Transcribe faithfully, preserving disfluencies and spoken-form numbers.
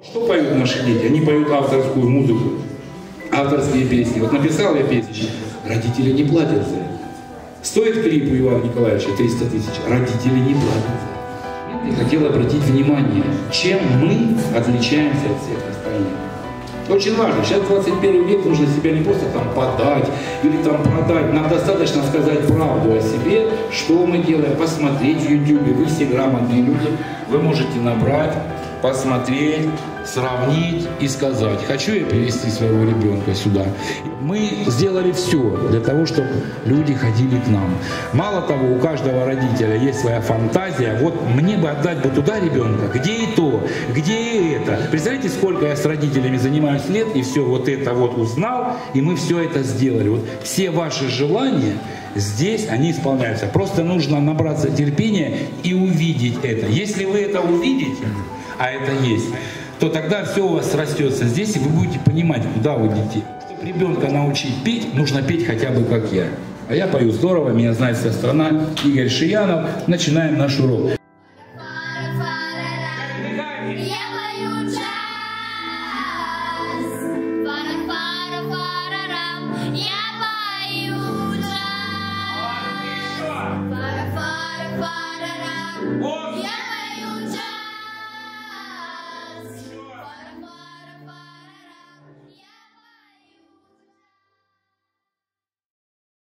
Что поют наши дети? Они поют авторскую музыку, авторские песни. Вот написал я песню, родители не платят за это. Стоит клип у Ивана Николаевича триста тысяч, родители не платят за это. Я хотел обратить внимание, чем мы отличаемся от всех остальных. Очень важно, сейчас двадцать первый век, нужно себя не просто там подать или там продать, нам достаточно сказать правду о себе, что мы делаем, посмотреть в ютубе, вы все грамотные люди, вы можете набрать, посмотреть, сравнить и сказать, хочу я перевести своего ребенка сюда. Мы сделали все для того, чтобы люди ходили к нам. Мало того, у каждого родителя есть своя фантазия. Вот мне бы отдать бы туда ребенка, где и то, где и это. Представляете, сколько я с родителями занимаюсь лет, и все вот это вот узнал, и мы все это сделали. Вот все ваши желания здесь, они исполняются. Просто нужно набраться терпения и увидеть это. Если вы это увидите, а это есть, то тогда все у вас срастется здесь, и вы будете понимать, куда вы идете. Чтобы ребенка научить петь, нужно петь хотя бы как я. А я пою здорово, меня знает вся страна. Игорь Шиянов. Начинаем наш урок.